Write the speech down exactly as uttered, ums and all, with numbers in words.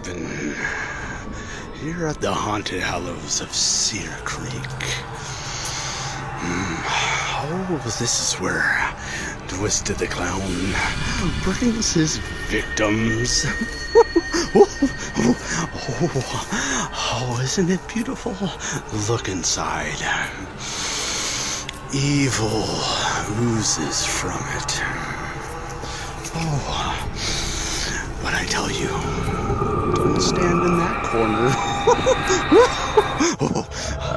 happen here at the haunted Hallows of Cedar Creek. Oh, this is where Twisted the Clown brings his victims. Oh, oh, isn't it beautiful? Look inside. Evil oozes from it. Oh, but I tell you, don't stand in that corner. Oh,